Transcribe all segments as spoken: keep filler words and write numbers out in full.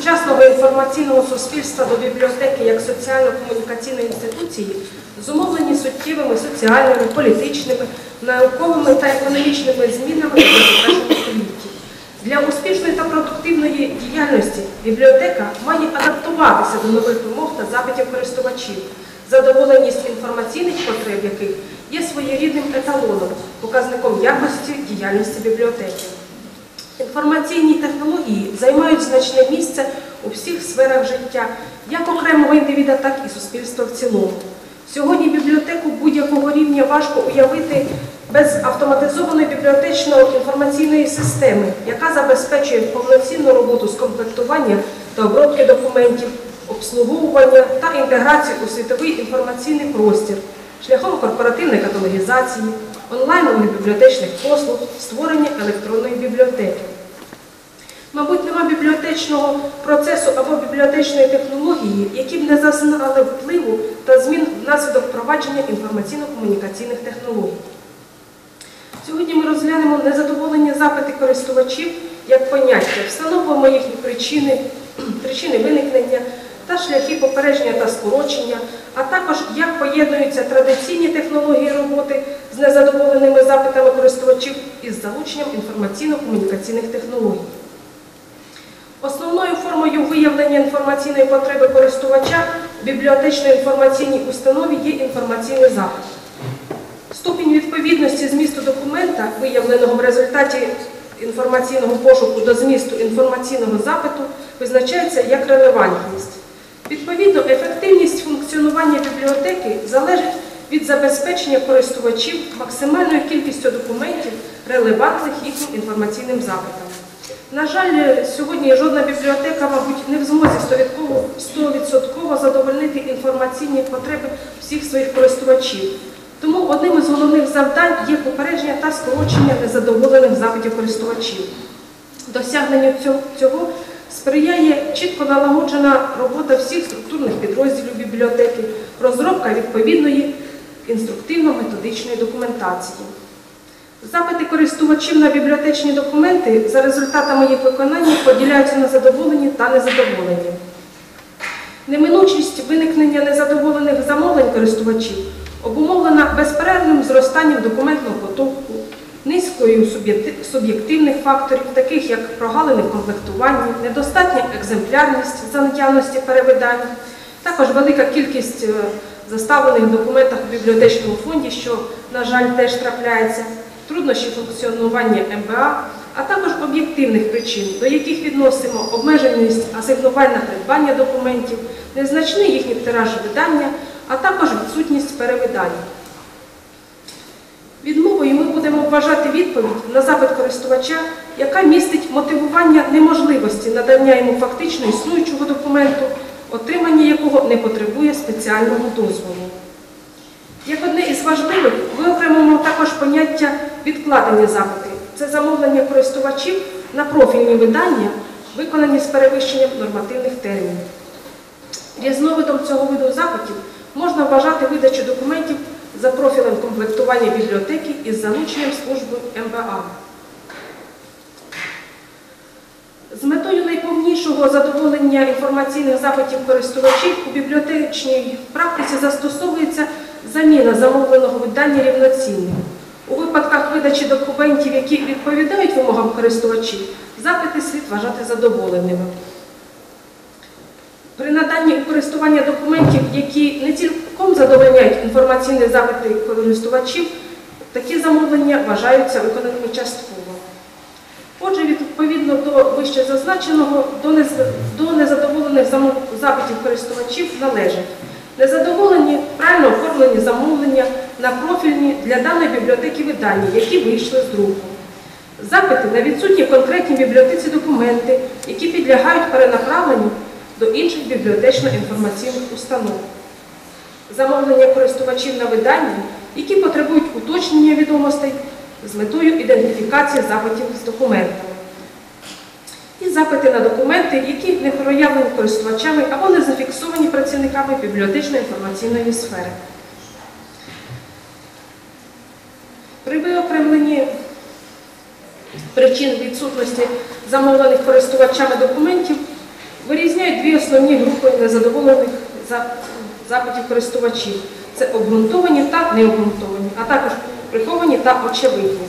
сучасного інформаційного суспільства до бібліотеки як соціально-комунікаційної інституції зумовлені суттєвими соціальними, політичними, науковими та економічними змінами у двадцять першому столітті. Для успішної та продуктивної діяльності бібліотека має адаптуватися до нових вимог та запитів користувачів, задоволеність інформаційних потреб яких є своєрідним еталоном, показником якості діяльності бібліотеки. Інформаційні технології займають значне місце у всіх сферах життя, як окремого індивіда, так і суспільства в цілому. Сьогодні бібліотеку будь-якого рівня важко уявити без автоматизованої бібліотечно-інформаційної системи, яка забезпечує повноцінну роботу з комплектування та обробки документів, обслуговування та інтеграцію у світовий інформаційний простір, шляхом корпоративної каталогізації, онлайнових бібліотечних послуг, створення електронної бібліотеки. Мабуть, нема бібліотечного процесу або бібліотечної технології, які б не зазнали впливу та змін внаслідок впровадження інформаційно-комунікаційних технологій. Сьогодні ми розглянемо незадоволені запити користувачів як поняття, встановимо їхні причини, причини виникнення та шляхи попередження та скорочення, а також як поєднуються традиційні технології роботи з незадоволеними запитами користувачів із залученням інформаційно-комунікаційних технологій. Основною формою виявлення інформаційної потреби користувача в бібліотечно-інформаційній установі є інформаційний запит. Ступінь відповідності змісту документа, виявленого в результаті інформаційного пошуку до змісту інформаційного запиту, визначається як релевантність. Відповідно, ефективність функціонування бібліотеки залежить від забезпечення користувачів максимальною кількістю документів, релевантних їхнім інформаційним запитам. На жаль, сьогодні жодна бібліотека, мабуть, не в змозі сто відсотків задовольнити інформаційні потреби всіх своїх користувачів. Тому одним із головних завдань є попередження та скорочення незадоволених запитів користувачів. Досягненню цього сприяє чітко налагоджена робота всіх структурних підрозділів бібліотеки, розробка відповідної інструктивно-методичної документації. Запити користувачів на бібліотечні документи за результатами їх виконання поділяються на задоволені та незадоволені. Неминучість виникнення незадоволених замовлень користувачів обумовлена безперервним зростанням документного потоку, низкою суб'єктивних факторів, таких як прогалини в комплектуванні, недостатня екземплярність за наявності перевидань, також велика кількість заставлених в документах у бібліотечному фонді, що, на жаль, теж трапляється, труднощі функціонування ем бе а, а також об'єктивних причин, до яких відносимо обмеженість асигнувань на придбання документів, незначний їхній тираж видання, а також відсутність перевидань. Відмовою ми будемо вважати відповідь на запит користувача, яка містить мотивування неможливості надання йому фактично існуючого документу, отримання якого не потребує спеціального дозволу. Як одне із важливих, виокремимо також поняття відкладення запитів. Це замовлення користувачів на профільні видання, виконані з перевищенням нормативних термінів. Різновидом цього виду запитів можна вважати видачу документів за профілем комплектування бібліотеки із залученням служби ем бе а. З метою найповнішого задоволення інформаційних запитів користувачів у бібліотечній практиці застосовується заміна замовленого видання рівноцінним. У випадках видачі документів, які відповідають вимогам користувачів, запити слід вважати задоволеними. При наданні у користування документів, які не цілком задовольняють інформаційні запити користувачів, такі замовлення вважаються виконаними частково. Отже, відповідно до вище зазначеного, до незадоволених запитів користувачів належать незадоволені, правильно оформлені замовлення на профільні для даної бібліотеки видання, які вийшли з друку. Запити на відсутні в конкретній бібліотеці документи, які підлягають перенаправленню до інших бібліотечно-інформаційних установ. Замовлення користувачів на видання, які потребують уточнення відомостей з метою ідентифікації запитів з документами. І запити на документи, які не проявлені користувачами або не зафіксовані працівниками бібліотечно-інформаційної сфери. При виокремленні причин відсутності замовлених користувачами документів вирізняють дві основні групи незадоволених запитів користувачів. Це обґрунтовані та необґрунтовані, а також приховані та очевидні.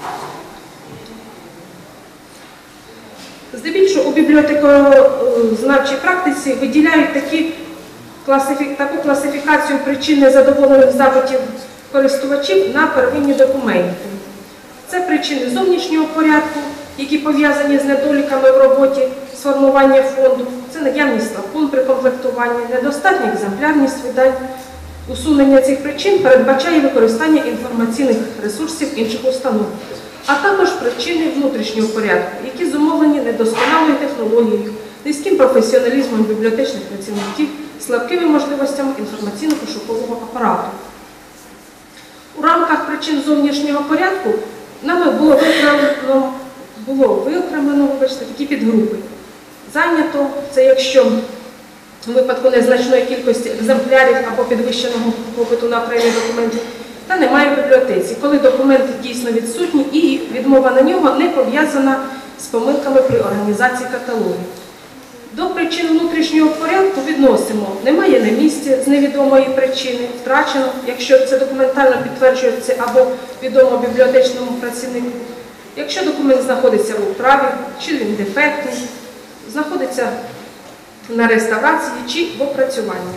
Здебільшого у бібліотекознавчій практиці виділяють такі класифік... таку класифікацію причин незадоволених запитів користувачів на первинні документи. Це причини зовнішнього порядку, які пов'язані з недоліками в роботі сформування фонду, це наявність лакун при комплектуванні, недостатня екземплярність видань. Усунення цих причин передбачає використання інформаційних ресурсів інших установ, а також причини внутрішнього порядку, які зумовлені недосконалою технологією, низьким професіоналізмом бібліотечних працівників, слабкими можливостями інформаційно-пошукового апарату. У рамках причин зовнішнього порядку нами було виокремлено, було виокремлено вибачте, такі підгрупи. Зайнято – це якщо у випадку незначної кількості екземплярів або підвищеного попиту на окремі документи, та немає в бібліотеці, коли документ дійсно відсутній і відмова на нього не пов'язана з помилками при організації каталогів. До причин внутрішнього порядку відносимо немає на місці з невідомої причини, втрачено, якщо це документально підтверджується або відомо бібліотечному працівнику, якщо документ знаходиться в управі, чи він дефектний, знаходиться на реставрації чи в опрацюванні.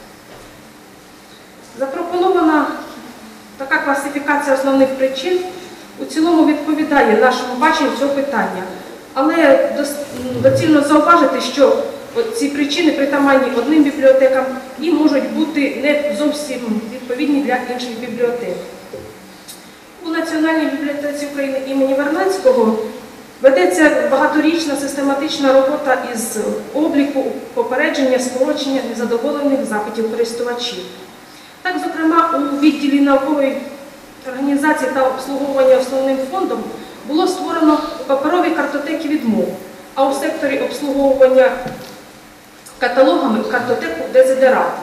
Запропонована така класифікація основних причин у цілому відповідає нашому баченню цього питання. Але доцільно зауважити, що ці причини притаманні одним бібліотекам і можуть бути не зовсім відповідні для інших бібліотек. У Національній бібліотеці України імені Вернадського ведеться багаторічна систематична робота із обліку, попередження, скорочення незадоволених запитів користувачів. Так, зокрема, у відділі наукової організації та обслуговування основним фондом було створено паперові картотеки відмов, а у секторі обслуговування каталогами картотеку дезидерату.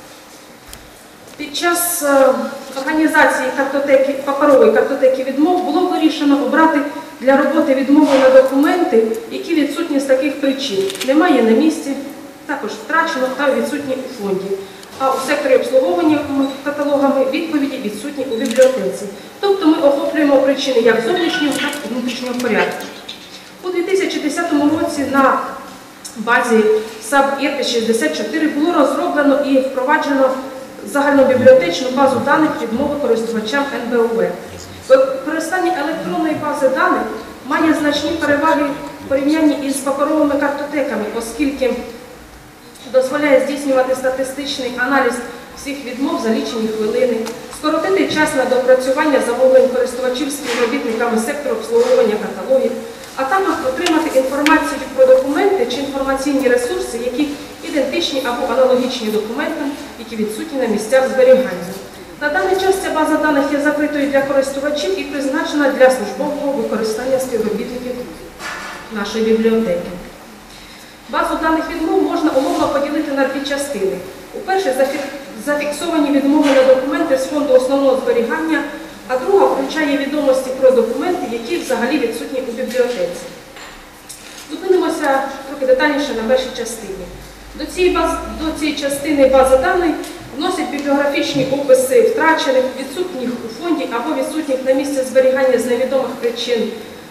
Під час організації картотеки, паперової картотеки відмов було вирішено обрати для роботи відмови на документи, які відсутні з таких причин. Немає на місці, також втрачено та відсутні у фонді. А у секторі обслуговування каталогами відповіді відсутні у бібліотеці. Тобто ми охоплюємо причини як зовнішнього, так і внутрішнього порядку. У дві тисячі десятому році на базі САП ІРТи шістдесят чотири було розроблено і впроваджено загальнобібліотечну базу даних відмови користувачам ен бе у ве. Використання електронної бази даних має значні переваги в порівнянні із паперовими картотеками, оскільки дозволяє здійснювати статистичний аналіз всіх відмов за лічені хвилини, скоротити час на доопрацювання замовлень користувачів співробітниками сектору обслуговування каталогів, а також отримати інформацію про документи чи інформаційні ресурси, які ідентичні або аналогічні документам, які відсутні на місцях зберігання. На даний час ця база даних є закритою для користувачів і призначена для службового використання співробітників нашої бібліотеки. Базу даних відмов можна умовно поділити на дві частини. У-перше, зафіксовані відмови на документи з фонду основного зберігання, а друга включає відомості про документи, які взагалі відсутні у бібліотеці. Зупинимося трохи детальніше на першій частині. До цієї, баз... До цієї частини бази даних вносять бібліографічні описи втрачених, відсутніх у фонді або відсутніх на місці зберігання з невідомих причин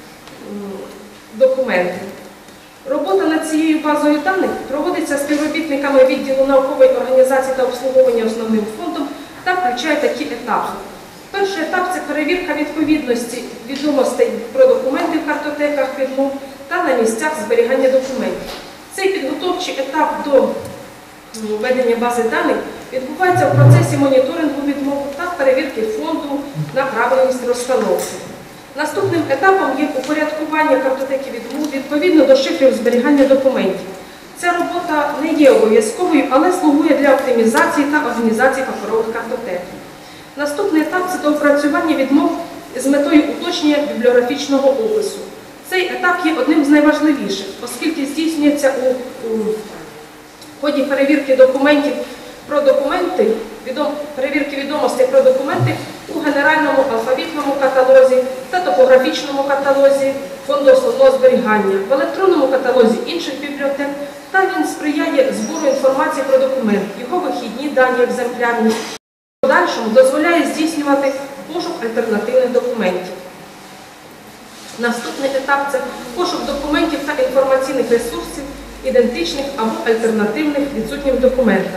документів. Робота над цією базою даних проводиться співробітниками відділу наукової організації та обслуговування основним фондом та включає такі етапи. Перший етап – це перевірка відповідності відомостей про документи в картотеках відмов та на місцях зберігання документів. Цей підготовчий етап до введення бази даних відбувається в процесі моніторингу відмов та перевірки фонду на правильність розстановки. Наступним етапом є упорядкування картотеки відмов відповідно до шифрів зберігання документів. Ця робота не є обов'язковою, але слугує для оптимізації та організації паперових картотек. Наступний етап – це доопрацювання відмов з метою уточнення бібліографічного опису. Цей етап є одним з найважливіших, оскільки здійснюється у, у ході перевірки документів про документи, відом, перевірки відомостей про документи у генеральному алфавітному каталозі та топографічному каталозі, Фонду основного зберігання, в електронному каталозі інших бібліотек, та він сприяє збору інформації про документ, його вихідні дані екземплярні. В подальшому дозволяє здійснювати пошук альтернативних документів. Наступний етап – це пошук документів та інформаційних ресурсів, ідентичних або альтернативних відсутнім документам.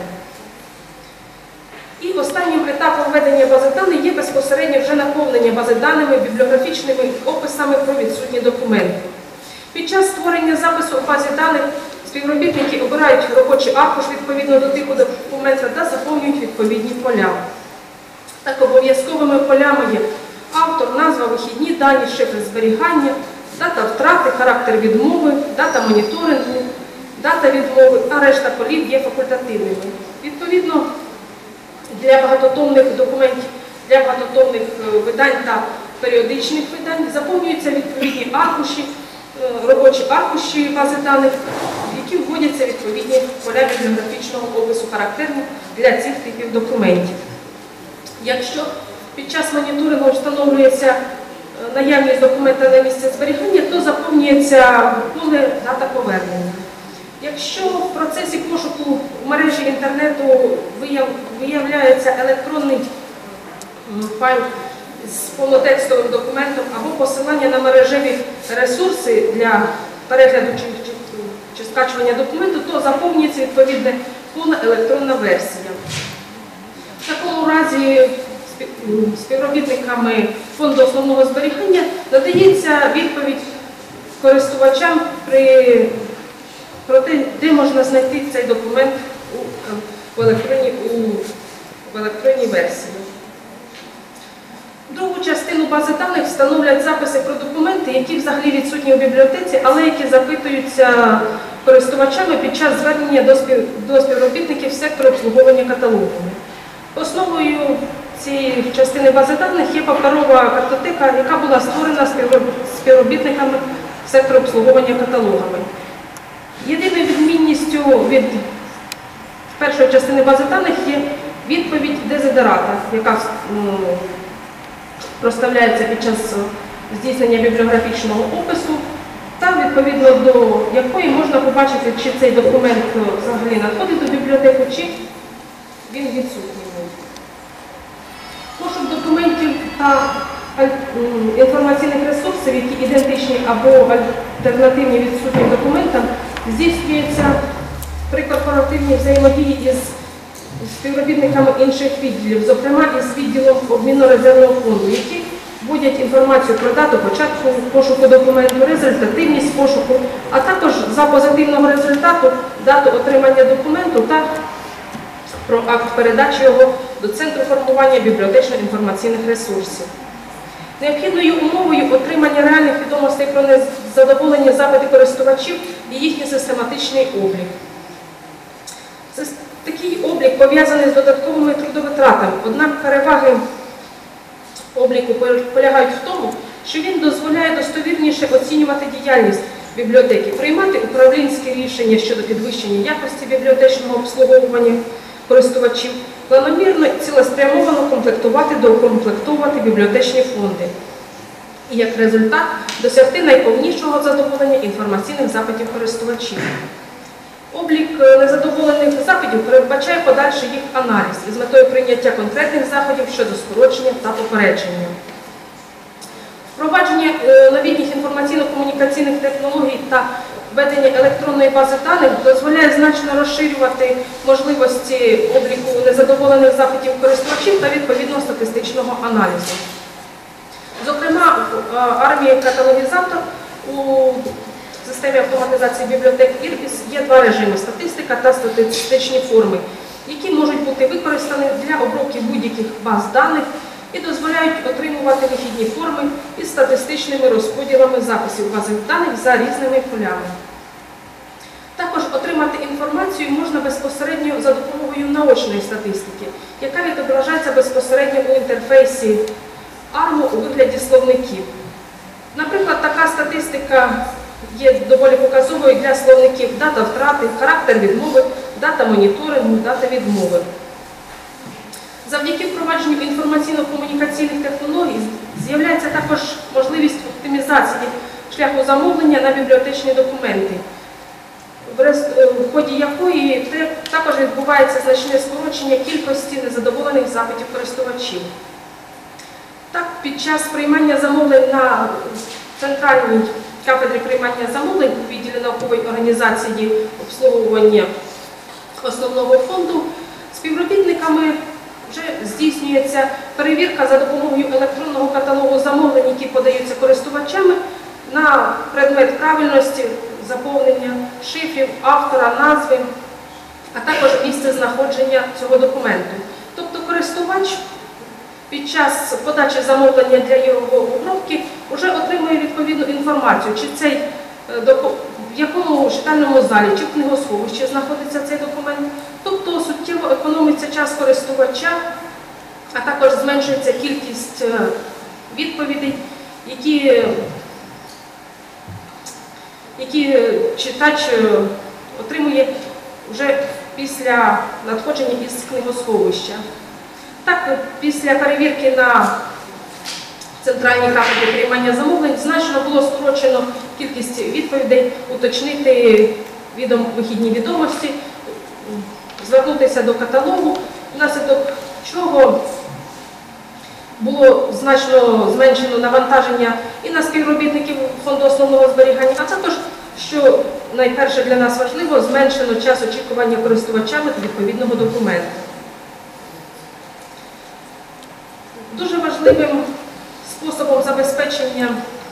І останнім етапом ведення бази даних є безпосередньо вже наповнення бази даними, бібліографічними описами про відсутні документи. Під час створення запису в базі даних співробітники обирають робочий аркуш відповідно до типу документа та заповнюють відповідні поля. Так, обов'язковими полями є автор, назва, вихідні дані, шифри зберігання, дата втрати, характер відмови, дата моніторингу, дата відмови, а решта полів є факультативними. Відповідно, для багатотомних документів, для багатотомних видань та періодичних видань заповнюються відповідні аркуші, робочі аркуші бази даних, в які вводяться відповідні поля бібліографічного опису, характерні для цих типів документів. Якщо під час моніторингу встановлюється наявність документа на місці зберігання, то заповнюється поле дата повернення. Якщо в процесі пошуку в мережі інтернету виявляється електронний файл з повнотекстовим документом або посилання на мережеві ресурси для перегляду чи, чи, чи скачування документу, то заповнюється відповідне поле електронна версія. В такому разі співробітниками Фонду основного зберігання надається відповідь користувачам при, про те, де можна знайти цей документ у, в, електронній, у, в електронній версії. Другу частину бази даних становлять записи про документи, які взагалі відсутні у бібліотеці, але які запитуються користувачами під час звернення до, спів, до співробітників сектору обслуговування каталогами. Основою цієї частини бази даних є паперова картотека, яка була створена співробітниками сектору обслуговування каталогами. Єдиною відмінністю від першої частини бази даних є відповідь дезидерата, яка проставляється під час здійснення бібліографічного опису, та відповідно до якої можна побачити, чи цей документ взагалі надходить до бібліотеки, чи він відсутній. Пошук документів та інформаційних ресурсів, які ідентичні або альтернативні відсутнім документам, здійснюється при корпоративній взаємодії із співробітниками інших відділів, зокрема із відділом обмінно-резервного фонду, які вводять інформацію про дату початку пошуку документу, результативність пошуку, а також за позитивного результату дату отримання документу та про акт передачі його до Центру формування бібліотечно-інформаційних ресурсів. Необхідною умовою отримання реальних відомостей про незадоволення запитів користувачів є їхній систематичний облік. Такий облік пов'язаний з додатковими трудовитратами, однак переваги обліку полягають в тому, що він дозволяє достовірніше оцінювати діяльність бібліотеки, приймати управлінські рішення щодо підвищення якості бібліотечного обслуговування користувачів, планомірно і цілеспрямовано комплектувати, доукомплектовувати бібліотечні фонди і, як результат, досягти найповнішого задоволення інформаційних запитів користувачів. Облік незадоволених запитів передбачає подальший їх аналіз із метою прийняття конкретних заходів щодо скорочення та попередження. Впровадження новітніх інформаційно-комунікаційних технологій та введення електронної бази даних дозволяє значно розширювати можливості обліку незадоволених запитів користувачів та відповідного статистичного аналізу. Зокрема, в армії каталогізатор у системі автоматизації бібліотек ІРБІС є два режими – статистика та статистичні форми, які можуть бути використані для обробки будь-яких баз даних і дозволяють отримувати вихідні форми із статистичними розподілами записів бази даних за різними полями. Також отримати інформацію можна безпосередньо за допомогою наочної статистики, яка відображається безпосередньо у інтерфейсі арму у вигляді словників. Наприклад, така статистика є доволі показовою для словників дата втрати, характер відмови, дата моніторингу, дата відмови. Завдяки впровадженню інформаційно-комунікаційних технологій з'являється також можливість оптимізації шляху замовлення на бібліотечні документи, в ході якої також відбувається значне скорочення кількості незадоволених запитів користувачів. Так, під час приймання замовлень на центральній кафедрі приймання замовлень у відділі наукової організації обслуговування основного фонду співробітниками вже здійснюється перевірка за допомогою електронного каталогу замовлень, які подаються користувачами, на предмет правильності заповнення шифрів, автора, назви, а також місце знаходження цього документу. Тобто користувач під час подачі замовлення для його обробки вже отримує відповідну інформацію, чи цей, в якому читальному залі, чи в книгосховищі знаходиться цей документ. Тобто суттєво економиться час користувача, а також зменшується кількість відповідей, які, які читач отримує вже після надходження із книгосховища. Так, після перевірки на центральній кафедрі приймання замовлень значно було скорочено кількість відповідей, уточнити відом, вихідні відомості, звернутися до каталогу, внаслідок чого було значно зменшено навантаження і на співробітників фонду основного зберігання, а також, що найперше для нас важливо, зменшено час очікування користувачами відповідного документу. Дуже важливим способом забезпечення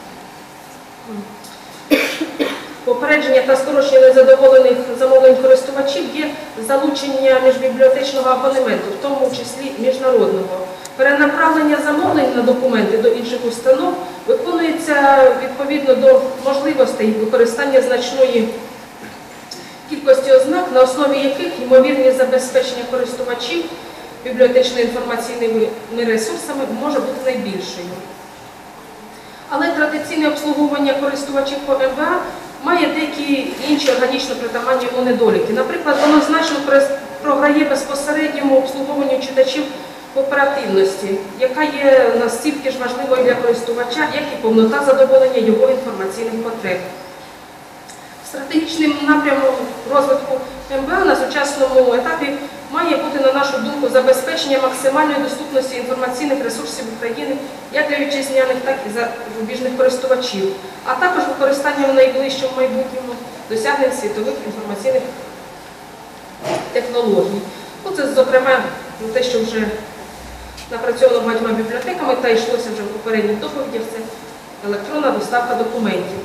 попередження та скорочення незадоволених замовлень користувачів є залучення міжбібліотечного абонементу, в тому числі міжнародного. Перенаправлення замовлень на документи до інших установ виконується відповідно до можливостей використання значної кількості ознак, на основі яких ймовірність забезпечення користувачів бібліотечно-інформаційними ресурсами може бути найбільшою. Але традиційне обслуговування користувачів по ем ве а має деякі інші органічно притаманні йому недоліки. Наприклад, воно значно програє безпосередньому обслуговуванню читачів в оперативності, яка є настільки ж важливою для користувача, як і повнота задоволення його інформаційних потреб. Стратегічним напрямом розвитку ем ве а на сучасному етапі має бути, на нашу думку, забезпечення максимальної доступності інформаційних ресурсів України як для вітчизняних, так і зарубіжних користувачів, а також використання в найближчому майбутньому досягнень світових інформаційних технологій. Це, зокрема, те, що вже напрацьовано багатьма бібліотеками та йшлося вже в попередніх доповідях, це електронна доставка документів.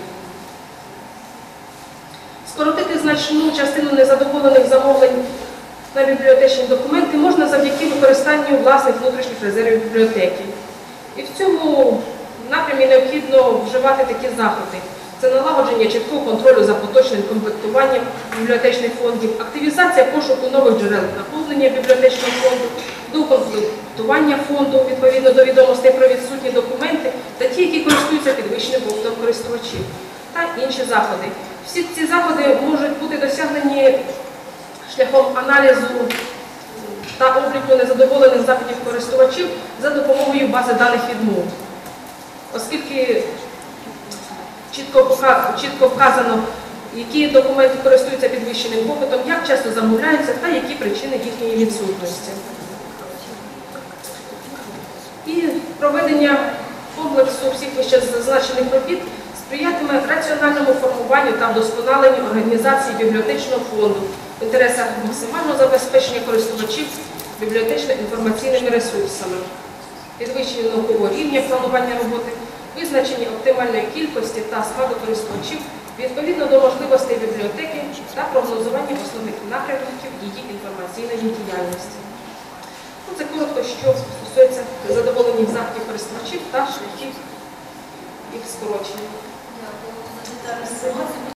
Скоротити значну частину незадоволених замовлень на бібліотечні документи можна завдяки використанню власних внутрішніх резервів бібліотеки. І в цьому напрямі необхідно вживати такі заходи. Це налагодження чіткого контролю за поточним комплектуванням бібліотечних фондів, активізація пошуку нових джерел наповнення бібліотечного фонду, доукомплектування фонду відповідно до відомостей про відсутні документи та ті, які користуються підвищеним попитом користувачів, та інші заходи. Всі ці заходи можуть бути досягнені шляхом аналізу та обліку незадоволених запитів користувачів за допомогою бази даних відмов. Оскільки чітко, чітко вказано, які документи користуються підвищеним попитом, як часто замовляються та які причини їхньої відсутності. І проведення комплексу всіх вище зазначених робіт сприятиме раціональному формуванню та вдосконаленню організації бібліотечного фонду в інтересах максимального забезпечення користувачів бібліотечно-інформаційними ресурсами, підвищення наукового рівня планування роботи, визначення оптимальної кількості та складу користувачів відповідно до можливостей бібліотеки та прогнозування основних напрямків її інформаційної діяльності. Це коротко, що стосується задоволення запитів користувачів та шляхів їх скорочення.